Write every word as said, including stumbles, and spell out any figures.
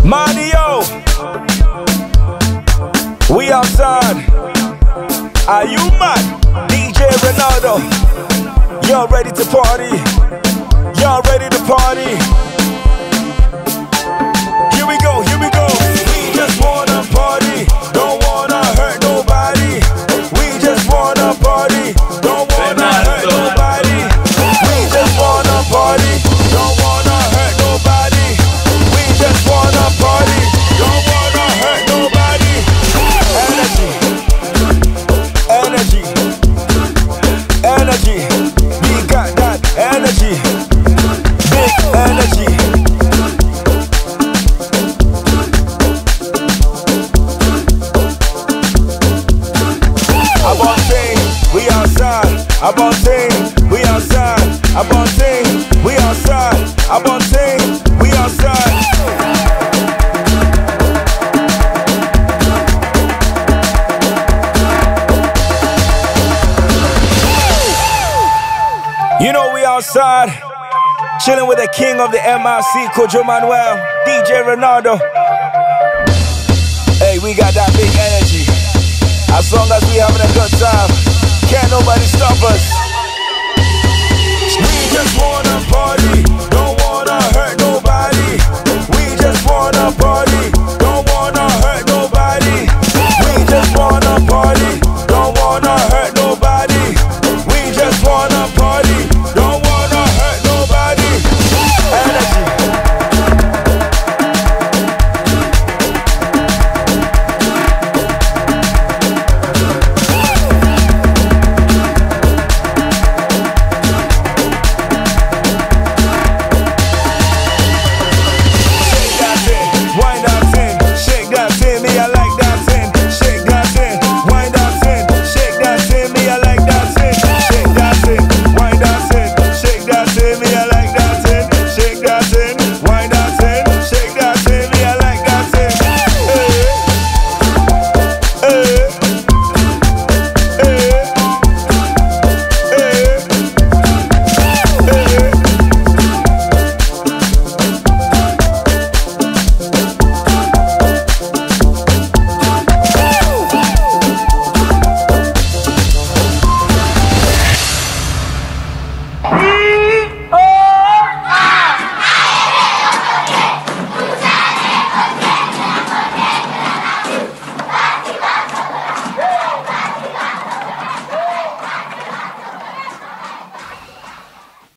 Mario, we outside. Are you mad? D J Ronaldo, y'all ready to party? Y'all ready to party? Here we go, here we go. We just wanna party, don't wanna hurt nobody. We just wanna party, don't wanna hurt nobody. We just wanna party, don't wanna hurt nobody. We just wanna party, don't wanna hurt nobody. Energy, energy, energy. We got that energy, big energy. I'm on thing, we outside. I'm on thing, we outside. I'm on thing, we outside. I'm on thing, we outside. You know we outside, chilling with the king of the M I C, Kojo Manuel, D J Ronaldo. Hey, we got that big energy. As long as we having a good time, can't nobody stop us. We just wanna party, don't wanna hurt nobody.